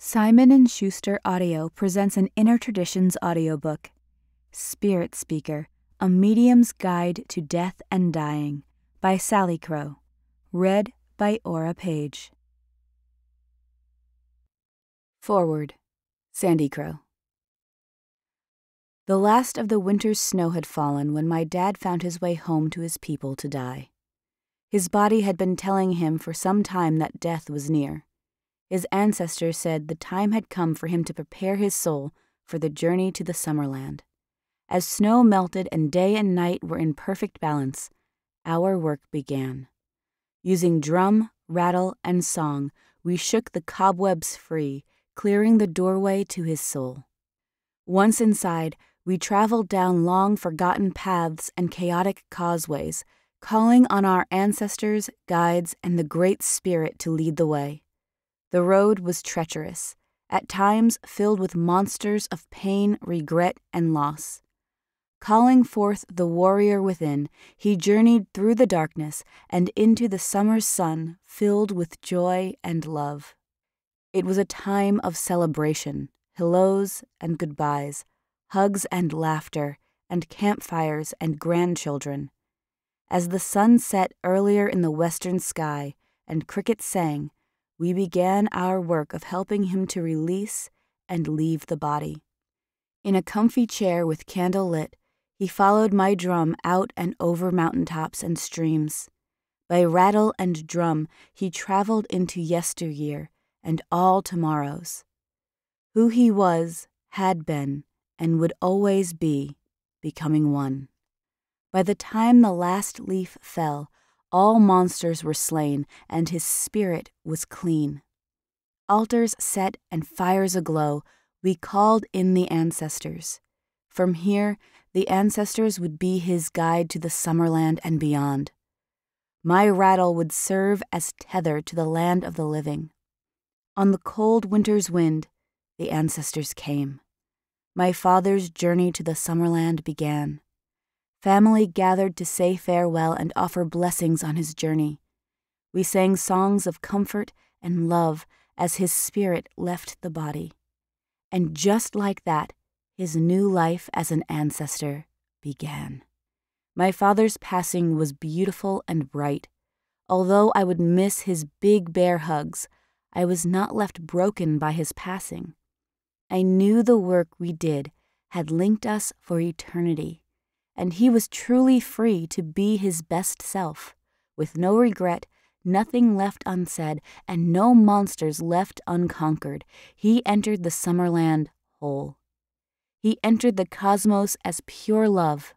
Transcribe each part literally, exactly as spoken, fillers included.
Simon and Schuster Audio presents an Inner Traditions audiobook, Spirit Speaker, A Medium's Guide to Death and Dying, by Salicrow, read by Paige. Foreword, Sandycrow. The last of the winter's snow had fallen when my dad found his way home to his people to die. His body had been telling him for some time that death was near. His ancestors said the time had come for him to prepare his soul for the journey to the Summerland. As snow melted and day and night were in perfect balance, our work began. Using drum, rattle, and song, we shook the cobwebs free, clearing the doorway to his soul. Once inside, we traveled down long forgotten paths and chaotic causeways, calling on our ancestors, guides, and the Great Spirit to lead the way. The road was treacherous, at times filled with monsters of pain, regret, and loss. Calling forth the warrior within, he journeyed through the darkness and into the summer's sun filled with joy and love. It was a time of celebration, hellos and goodbyes, hugs and laughter, and campfires and grandchildren. As the sun set earlier in the western sky and crickets sang, we began our work of helping him to release and leave the body. In a comfy chair with candle lit, he followed my drum out and over mountaintops and streams. By rattle and drum, he traveled into yesteryear and all tomorrows. Who he was, had been, and would always be, becoming one. By the time the last leaf fell, all monsters were slain, and his spirit was clean. Altars set and fires aglow, we called in the ancestors. From here, the ancestors would be his guide to the Summerland and beyond. My rattle would serve as tether to the land of the living. On the cold winter's wind, the ancestors came. My father's journey to the Summerland began. Family gathered to say farewell and offer blessings on his journey. We sang songs of comfort and love as his spirit left the body. And just like that, his new life as an ancestor began. My father's passing was beautiful and bright. Although I would miss his big bear hugs, I was not left broken by his passing. I knew the work we did had linked us for eternity. And he was truly free to be his best self, with no regret, nothing left unsaid, and no monsters left unconquered. He entered the Summerland whole. He entered the cosmos as pure love.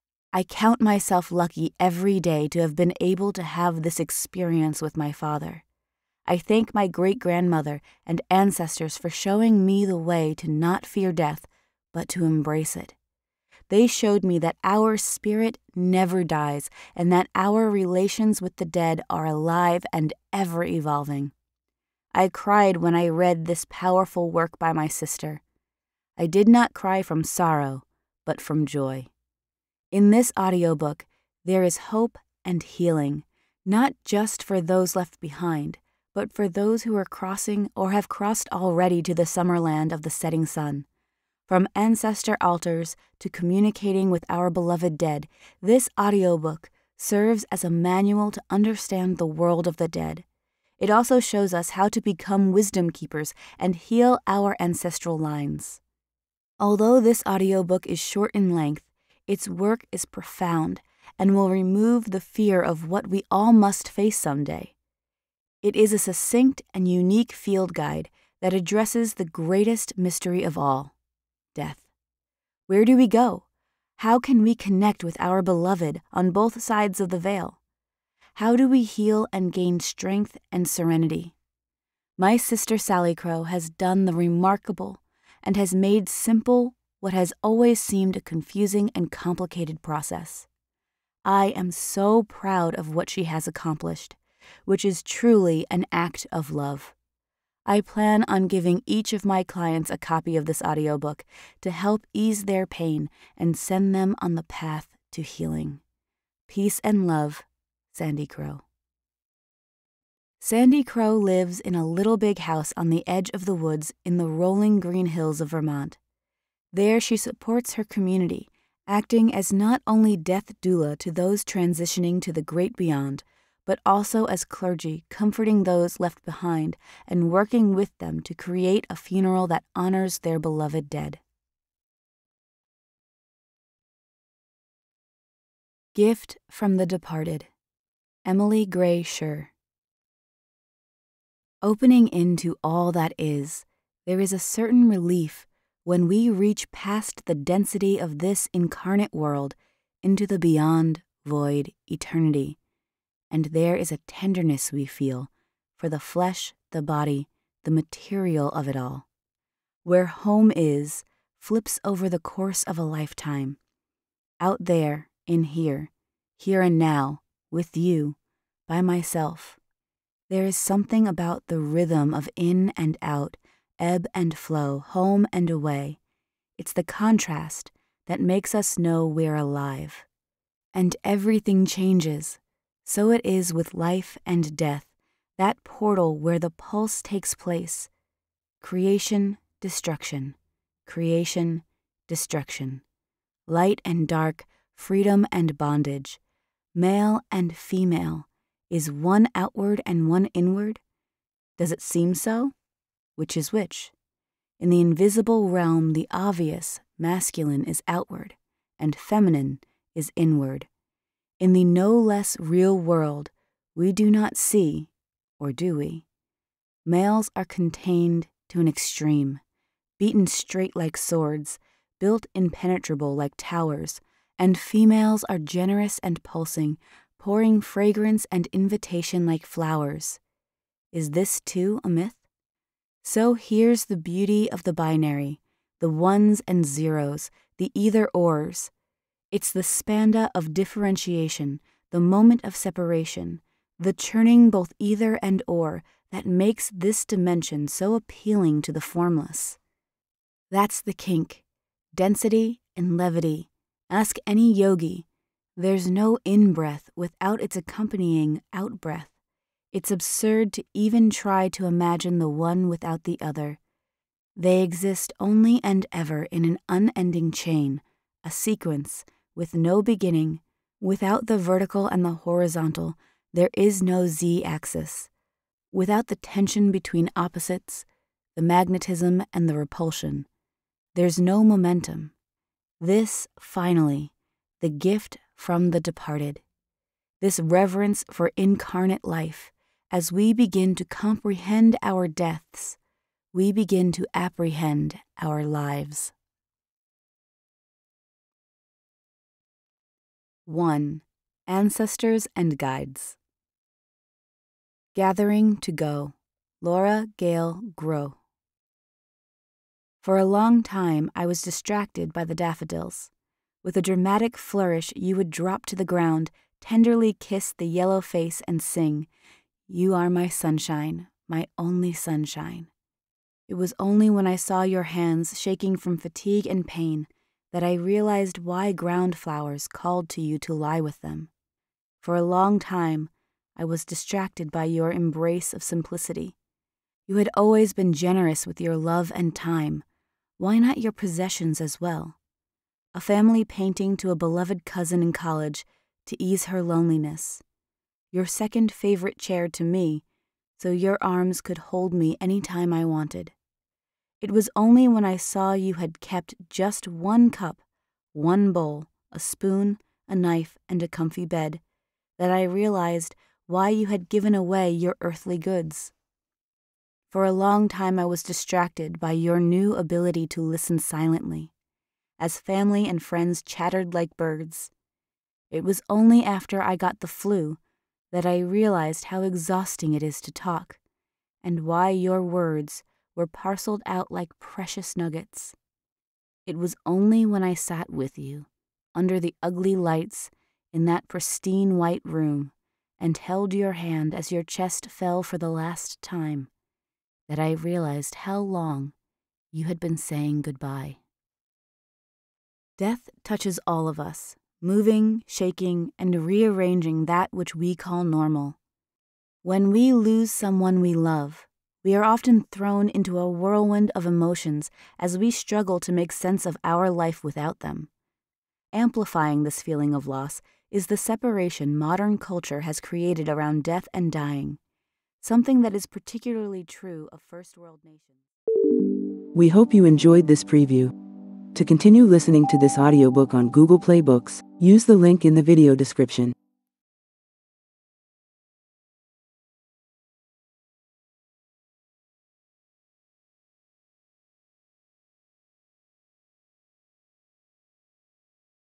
I count myself lucky every day to have been able to have this experience with my father. I thank my great-grandmother and ancestors for showing me the way to not fear death, but to embrace it. They showed me that our spirit never dies and that our relations with the dead are alive and ever evolving. I cried when I read this powerful work by my sister. I did not cry from sorrow, but from joy. In this audiobook, there is hope and healing, not just for those left behind, but for those who are crossing or have crossed already to the Summerland of the setting sun. From ancestor altars to communicating with our beloved dead, this audiobook serves as a manual to understand the world of the dead. It also shows us how to become wisdom keepers and heal our ancestral lines. Although this audiobook is short in length, its work is profound and will remove the fear of what we all must face someday. It is a succinct and unique field guide that addresses the greatest mystery of all. Death. Where do we go? How can we connect with our beloved on both sides of the veil? How do we heal and gain strength and serenity? My sister Salicrow has done the remarkable and has made simple what has always seemed a confusing and complicated process. I am so proud of what she has accomplished, which is truly an act of love. I plan on giving each of my clients a copy of this audiobook to help ease their pain and send them on the path to healing. Peace and love, Sandycrow. Sandycrow lives in a little big house on the edge of the woods in the rolling green hills of Vermont. There she supports her community, acting as not only death doula to those transitioning to the great beyond, but also as clergy, comforting those left behind and working with them to create a funeral that honors their beloved dead. Gift from the Departed, Emily Gray Scher. Opening into all that is, there is a certain relief when we reach past the density of this incarnate world into the beyond, void, eternity, and there is a tenderness we feel for the flesh, the body, the material of it all. Where home is, flips over the course of a lifetime. Out there, in here, here and now, with you, by myself. There is something about the rhythm of in and out, ebb and flow, home and away. It's the contrast that makes us know we're alive. And everything changes. So it is with life and death, that portal where the pulse takes place. Creation, destruction. Creation, destruction. Light and dark, freedom and bondage. Male and female. Is one outward and one inward? Does it seem so? Which is which? In the invisible realm, the obvious, masculine is outward, and feminine is inward. In the no less real world, we do not see, or do we? Males are contained to an extreme, beaten straight like swords, built impenetrable like towers, and females are generous and pulsing, pouring fragrance and invitation like flowers. Is this too a myth? So here's the beauty of the binary, the ones and zeros, the either-ors. It's the spanda of differentiation, the moment of separation, the churning both either and or that makes this dimension so appealing to the formless. That's the kink, density and levity. Ask any yogi. There's no in-breath without its accompanying out-breath. It's absurd to even try to imagine the one without the other. They exist only and ever in an unending chain, a sequence, with no beginning. Without the vertical and the horizontal, there is no z-axis. Without the tension between opposites, the magnetism and the repulsion, there's no momentum. This, finally, the gift from the departed. This reverence for incarnate life, as we begin to comprehend our deaths, we begin to apprehend our lives. one. Ancestors and Guides. Gathering to Go, Laura Gale Grow. For a long time, I was distracted by the daffodils. With a dramatic flourish, you would drop to the ground, tenderly kiss the yellow face, and sing, "You are my sunshine, my only sunshine." It was only when I saw your hands shaking from fatigue and pain that I realized why ground flowers called to you to lie with them. For a long time, I was distracted by your embrace of simplicity. You had always been generous with your love and time. Why not your possessions as well? A family painting to a beloved cousin in college to ease her loneliness. Your second favorite chair to me, so your arms could hold me any time I wanted. It was only when I saw you had kept just one cup, one bowl, a spoon, a knife, and a comfy bed, that I realized why you had given away your earthly goods. For a long time I was distracted by your new ability to listen silently, as family and friends chattered like birds. It was only after I got the flu that I realized how exhausting it is to talk, and why your words were parceled out like precious nuggets. It was only when I sat with you, under the ugly lights, in that pristine white room, and held your hand as your chest fell for the last time, that I realized how long you had been saying goodbye. Death touches all of us, moving, shaking, and rearranging that which we call normal. When we lose someone we love, we are often thrown into a whirlwind of emotions as we struggle to make sense of our life without them. Amplifying this feeling of loss is the separation modern culture has created around death and dying, something that is particularly true of first world nations. We hope you enjoyed this preview. To continue listening to this audiobook on Google Play Books, use the link in the video description.